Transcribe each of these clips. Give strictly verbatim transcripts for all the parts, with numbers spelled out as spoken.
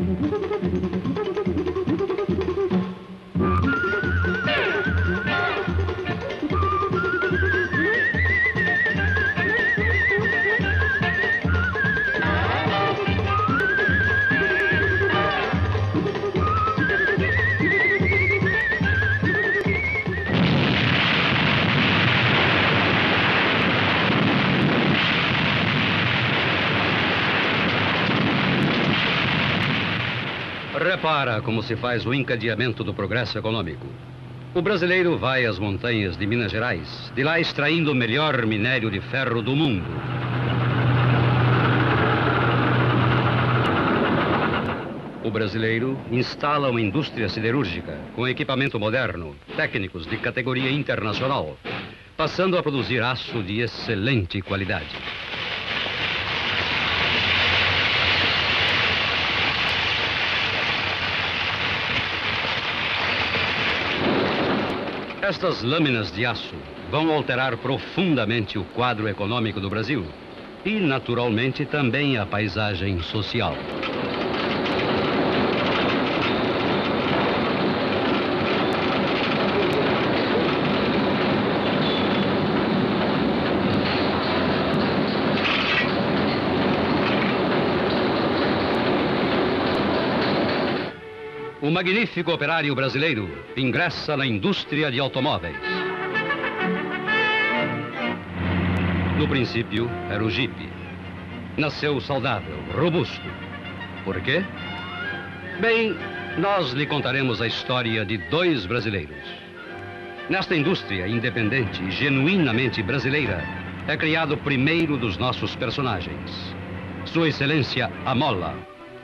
Repara como se faz o encadeamento do progresso econômico. O brasileiro vai às montanhas de Minas Gerais, de lá extraindo o melhor minério de ferro do mundo. O brasileiro instala uma indústria siderúrgica com equipamento moderno, técnicos de categoria internacional, passando a produzir aço de excelente qualidade. Estas lâminas de aço vão alterar profundamente o quadro econômico do Brasil e, naturalmente, também a paisagem social. O magnífico operário brasileiro ingressa na indústria de automóveis. No princípio, era o Jeep. Nasceu saudável, robusto. Por quê? Bem, nós lhe contaremos a história de dois brasileiros. Nesta indústria independente e genuinamente brasileira, é criado o primeiro dos nossos personagens. Sua Excelência, a mola.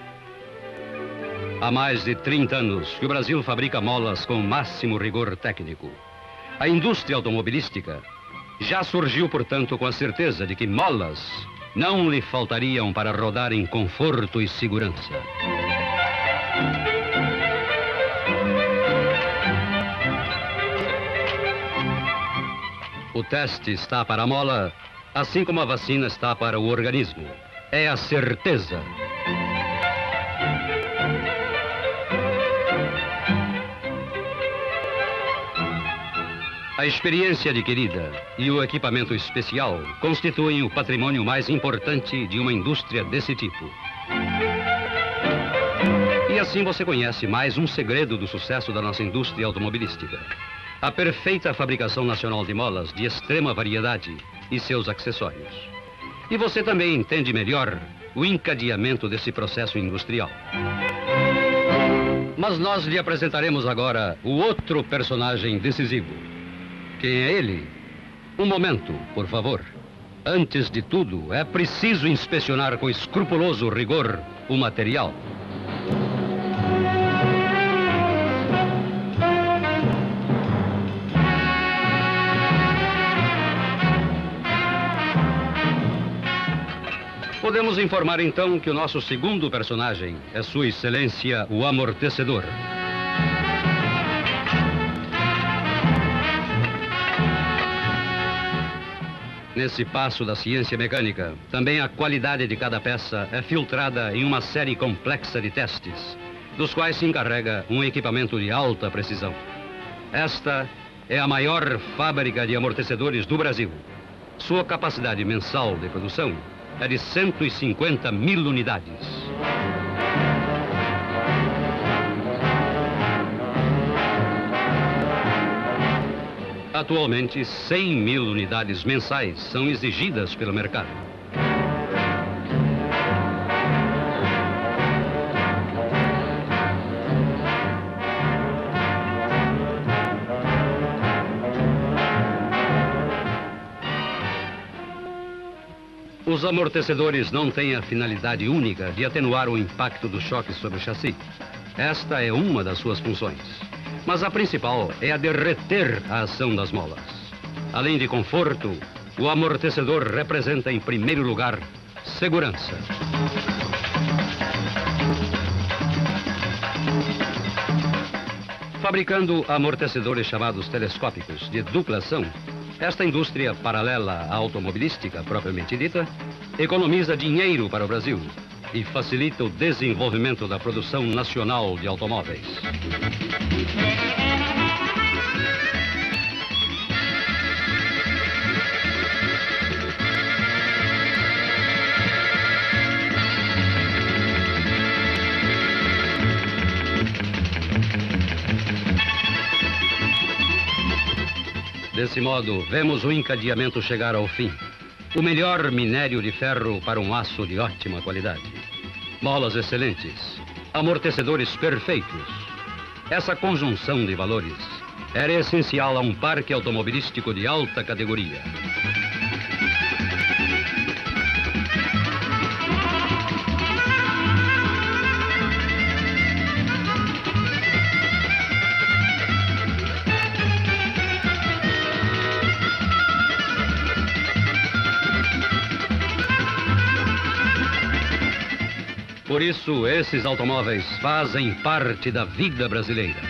Há mais de trinta anos que o Brasil fabrica molas com máximo rigor técnico. A indústria automobilística já surgiu, portanto, com a certeza de que molas não lhe faltariam para rodar em conforto e segurança. O teste está para a mola, assim como a vacina está para o organismo. É a certeza. A experiência adquirida e o equipamento especial constituem o patrimônio mais importante de uma indústria desse tipo. E assim você conhece mais um segredo do sucesso da nossa indústria automobilística. A perfeita fabricação nacional de molas de extrema variedade e seus acessórios. E você também entende melhor o encadeamento desse processo industrial. Mas nós lhe apresentaremos agora o outro personagem decisivo. Quem é ele? Um momento, por favor. Antes de tudo, é preciso inspecionar com escrupuloso rigor o material. Podemos informar então que o nosso segundo personagem é Sua Excelência, o amortecedor. Nesse passo da ciência mecânica, também a qualidade de cada peça é filtrada em uma série complexa de testes, dos quais se encarrega um equipamento de alta precisão. Esta é a maior fábrica de amortecedores do Brasil. Sua capacidade mensal de produção é de cento e cinquenta mil unidades. Atualmente, cem mil unidades mensais são exigidas pelo mercado. Os amortecedores não têm a finalidade única de atenuar o impacto do choque sobre o chassi. Esta é uma das suas funções. Mas a principal é a de reter a ação das molas. Além de conforto, o amortecedor representa, em primeiro lugar, segurança. Fabricando amortecedores chamados telescópicos de dupla ação, esta indústria paralela à automobilística propriamente dita economiza dinheiro para o Brasil e facilita o desenvolvimento da produção nacional de automóveis. Desse modo, vemos o encadeamento chegar ao fim. O melhor minério de ferro para um aço de ótima qualidade. Molas excelentes, amortecedores perfeitos. Essa conjunção de valores era essencial a um parque automobilístico de alta categoria. Por isso, esses automóveis fazem parte da vida brasileira.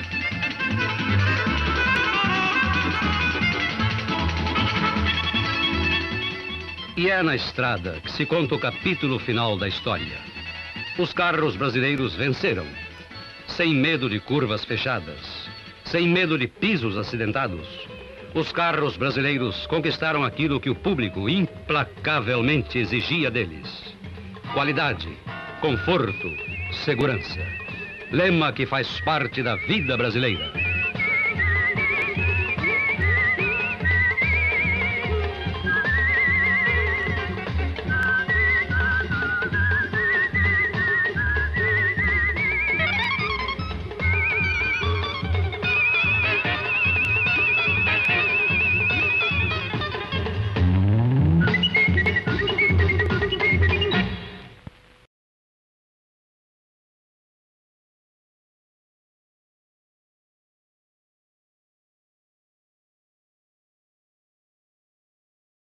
E é na estrada que se conta o capítulo final da história. Os carros brasileiros venceram, sem medo de curvas fechadas, sem medo de pisos acidentados. Os carros brasileiros conquistaram aquilo que o público implacavelmente exigia deles: qualidade, conforto, segurança. Lema que faz parte da vida brasileira.